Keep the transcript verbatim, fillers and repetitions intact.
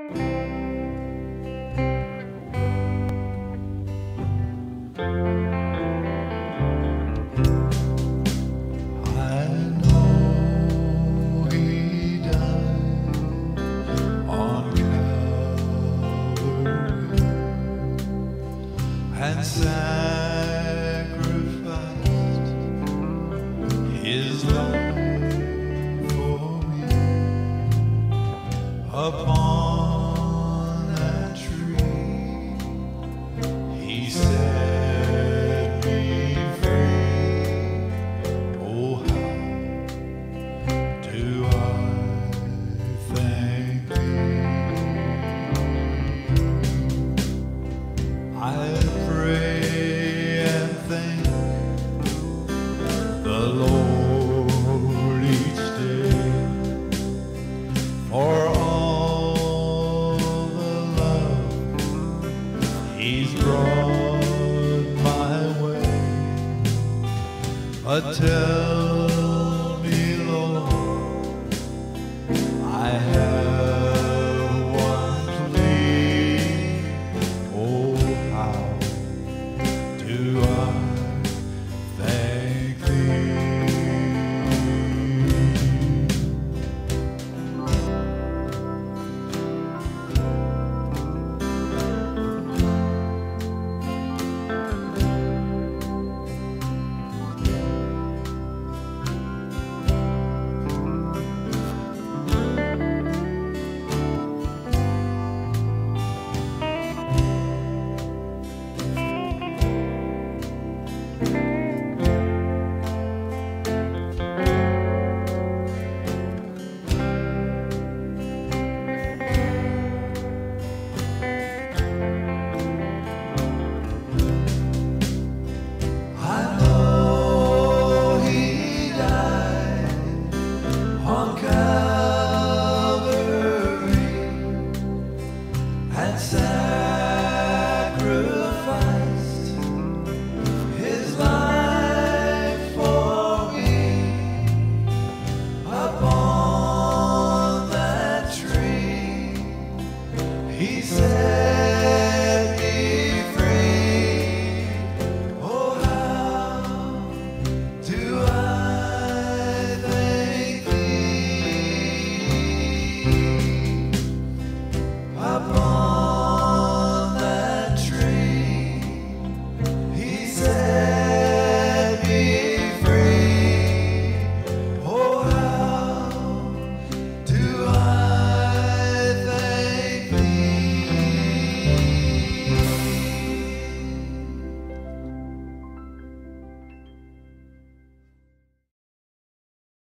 And sacrificed his life for me upon that tree. He set me free. Oh, how do I thank thee? I pray and thank the Lord each day for all the love He's brought my way. But tell